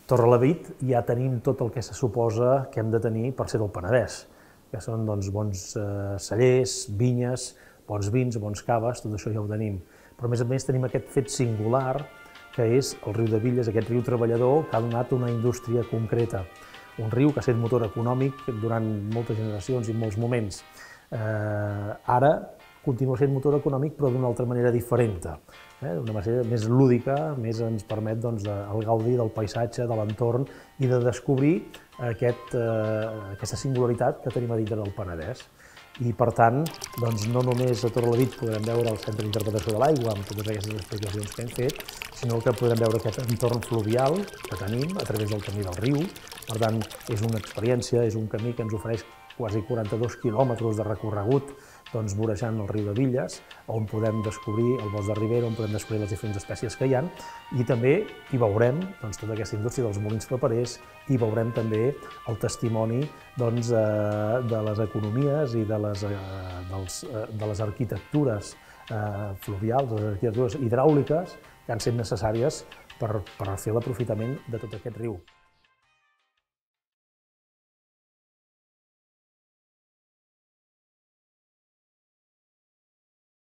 Torrelavit ja tenim tot el que se suposa que hem de tenir per ser del Penedès, que són bons cellers, vinyes, bons vins, bons caves, tot això ja ho tenim. Però a més tenim aquest fet singular, que és el riu de Villes, aquest riu treballador que ha donat una indústria concreta. Un riu que ha estat motor econòmic durant moltes generacions i molts moments. Ara continua sent motor econòmic però d'una altra manera diferent, d'una manera més lúdica, més ens permet el gaudi del paisatge, de l'entorn i de descobrir aquesta singularitat que tenim a dintre del Penedès. I, per tant, no només a Torrelavit podrem veure el Centre d'Interpretació de l'Aigua amb totes aquestes explicacions que hem fet, sinó que podrem veure aquest entorn fluvial que tenim a través del camí del riu. Per tant, és una experiència, és un camí que ens ofereix quasi 42 quilòmetres de recorregut vorejant el riu de Villes, on podem descobrir el bosc de ribera, on podem descobrir les diferents espècies que hi ha, i també hi veurem tota aquesta indústria dels molins paperers, i veurem també el testimoni de les economies i de les arquitectures fluvials, de les arquitectures hidràuliques que han estat necessàries per fer l'aprofitament de tot aquest riu.